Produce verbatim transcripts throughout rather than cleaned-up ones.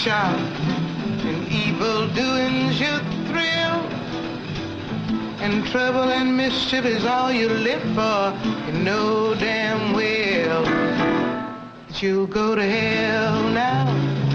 shout, and evil doings you thrill, and trouble and mischief is all you live for. You know damn well that you'll go to hell now.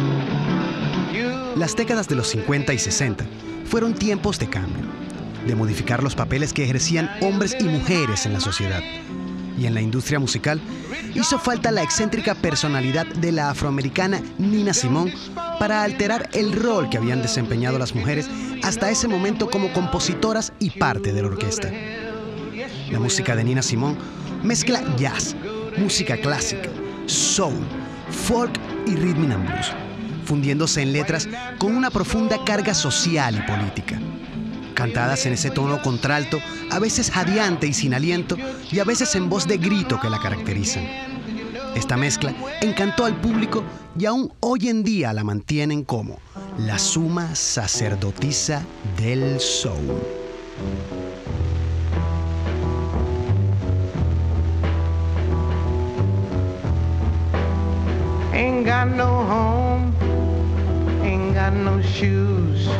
Las décadas de los cincuenta y sesenta fueron tiempos de cambio, de modificar los papeles que ejercían hombres y mujeres en la sociedad. Y en la industria musical hizo falta la excéntrica personalidad de la afroamericana Nina Simone para alterar el rol que habían desempeñado las mujeres hasta ese momento como compositoras y parte de la orquesta. La música de Nina Simone mezcla jazz, música clásica, soul, folk y rhythm and blues, fundiéndose en letras con una profunda carga social y política. Cantadas en ese tono contralto, a veces jadeante y sin aliento, y a veces en voz de grito que la caracterizan. Esta mezcla encantó al público y aún hoy en día la mantienen como la suma sacerdotisa del soul. Ain't got no home, ain't got no shoes.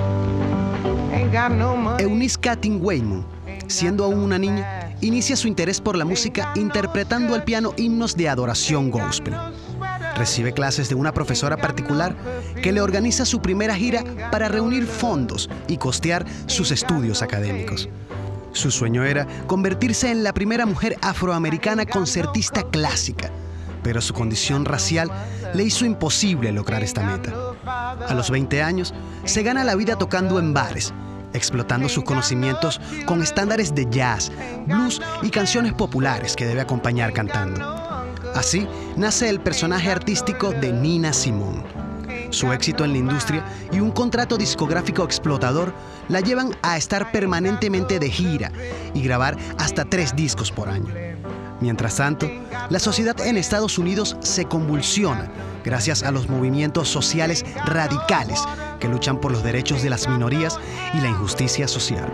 Eunice Katin Waymon, siendo aún una niña, inicia su interés por la música interpretando al piano himnos de adoración gospel. Recibe clases de una profesora particular que le organiza su primera gira para reunir fondos y costear sus estudios académicos. Su sueño era convertirse en la primera mujer afroamericana concertista clásica, pero su condición racial le hizo imposible lograr esta meta. A los veinte años, se gana la vida tocando en bares, explotando sus conocimientos con estándares de jazz, blues y canciones populares que debe acompañar cantando. Así nace el personaje artístico de Nina Simone. Su éxito en la industria y un contrato discográfico explotador la llevan a estar permanentemente de gira y grabar hasta tres discos por año. Mientras tanto, la sociedad en Estados Unidos se convulsiona gracias a los movimientos sociales radicales que luchan por los derechos de las minorías y la injusticia social.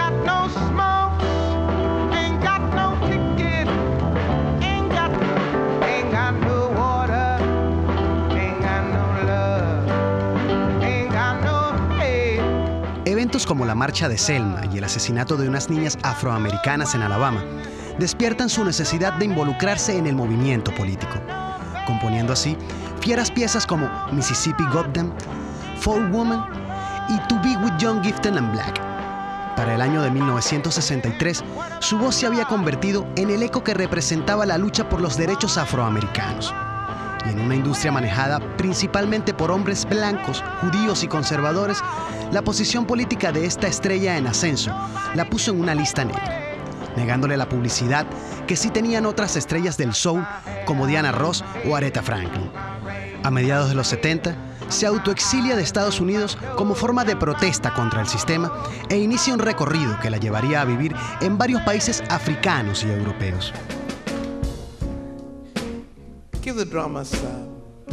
Eventos como la marcha de Selma y el asesinato de unas niñas afroamericanas en Alabama despiertan su necesidad de involucrarse en el movimiento político, componiendo así fieras piezas como Mississippi Goddam, Fall Woman y To Be With Young, Gifted and Black. Para el año de mil novecientos sesenta y tres, su voz se había convertido en el eco que representaba la lucha por los derechos afroamericanos. Y en una industria manejada principalmente por hombres blancos, judíos y conservadores, la posición política de esta estrella en ascenso la puso en una lista negra, negándole la publicidad que sí tenían otras estrellas del soul como Diana Ross o Aretha Franklin. A mediados de los setenta, se autoexilia de Estados Unidos como forma de protesta contra el sistema e inicia un recorrido que la llevaría a vivir en varios países africanos y europeos. Give the drummers uh...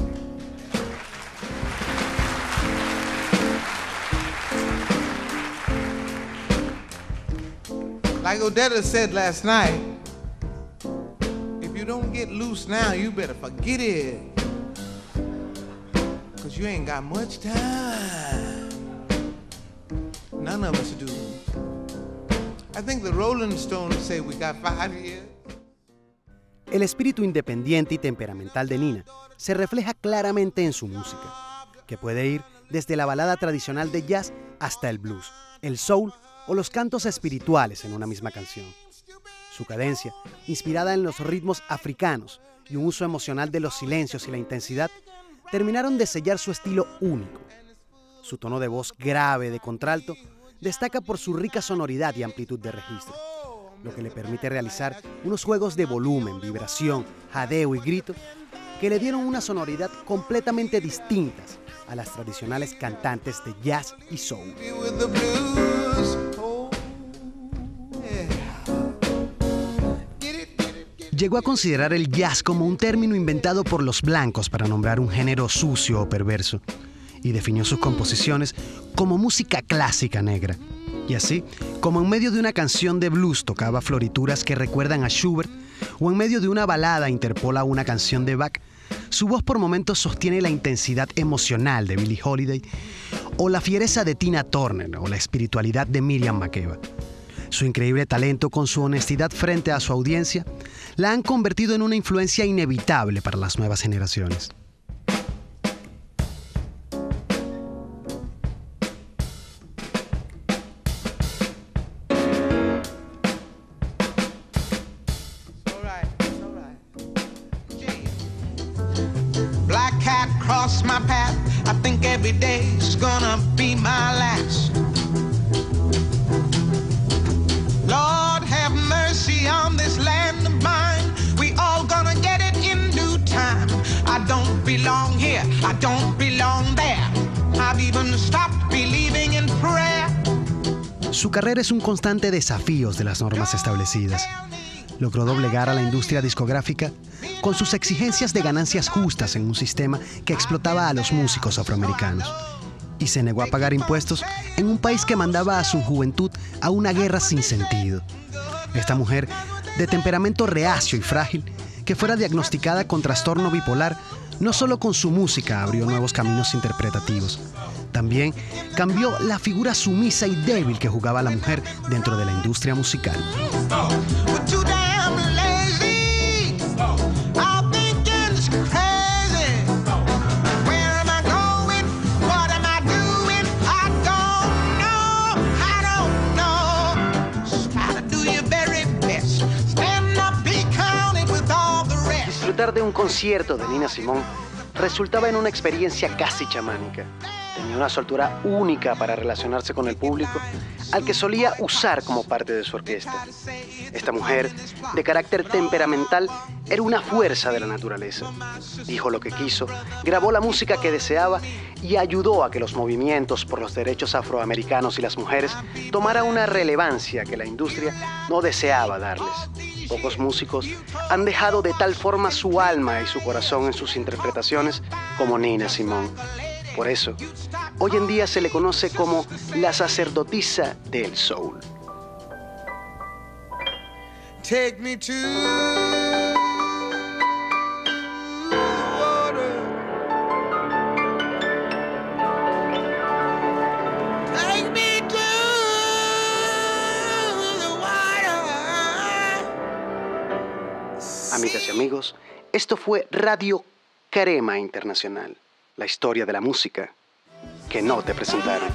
Like Odetta said last night, if you don't get loose now, you better forget it. Cause you ain't got much time. None of us do. I think the Rolling Stones say we got five years. El espíritu independiente y temperamental de Nina se refleja claramente en su música, que puede ir desde la balada tradicional de jazz hasta el blues, el soul o los cantos espirituales en una misma canción. Su cadencia, inspirada en los ritmos africanos y un uso emocional de los silencios y la intensidad, terminaron de sellar su estilo único. Su tono de voz grave de contralto destaca por su rica sonoridad y amplitud de registro, lo que le permite realizar unos juegos de volumen, vibración, jadeo y grito que le dieron una sonoridad completamente distintas a las tradicionales cantantes de jazz y soul. Llegó a considerar el jazz como un término inventado por los blancos para nombrar un género sucio o perverso, y definió sus composiciones como música clásica negra. Y así, como en medio de una canción de blues tocaba florituras que recuerdan a Schubert, o en medio de una balada interpola una canción de Bach, Su voz por momentos sostiene la intensidad emocional de Billie Holiday, o la fiereza de Tina Turner, o la espiritualidad de Miriam Makeba. Su increíble talento con su honestidad frente a su audiencia la han convertido en una influencia inevitable para las nuevas generaciones. Black cat crossed my path. I think every day's gonna be my last. Lord have mercy on this land of mine. We all gonna get it in due time. I don't belong here, I don't belong there. I've even stopped believing in prayer. Su carrera es un constante desafío de las normas establecidas. Logró doblegar a la industria discográfica con sus exigencias de ganancias justas en un sistema que explotaba a los músicos afroamericanos. Y se negó a pagar impuestos en un país que mandaba a su juventud a una guerra sin sentido. Esta mujer, de temperamento reacio y frágil, que fuera diagnosticada con trastorno bipolar, no solo con su música abrió nuevos caminos interpretativos, también cambió la figura sumisa y débil que jugaba la mujer dentro de la industria musical. Disfrutar de un concierto de Nina Simone resultaba en una experiencia casi chamánica. Tenía una soltura única para relacionarse con el público, al que solía usar como parte de su orquesta. Esta mujer, de carácter temperamental, era una fuerza de la naturaleza. Dijo lo que quiso, grabó la música que deseaba y ayudó a que los movimientos por los derechos afroamericanos y las mujeres tomara una relevancia que la industria no deseaba darles. Pocos músicos han dejado de tal forma su alma y su corazón en sus interpretaciones como Nina Simone. Por eso, hoy en día se le conoce como la sacerdotisa del soul. Take me to water. Take me to the water. Amigas y amigos, esto fue Radio Carema Internacional, la historia de la música que no te presentaron.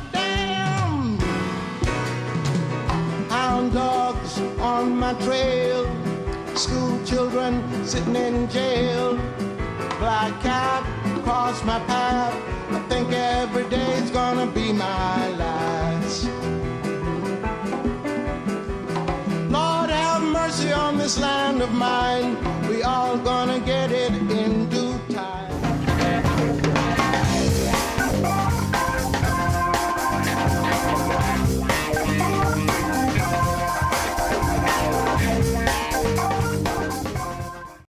Hound dogs on my trail, school children sitting in jail, black cat cross my path. I think every day's gonna be my last. Lord have mercy on this land of mine.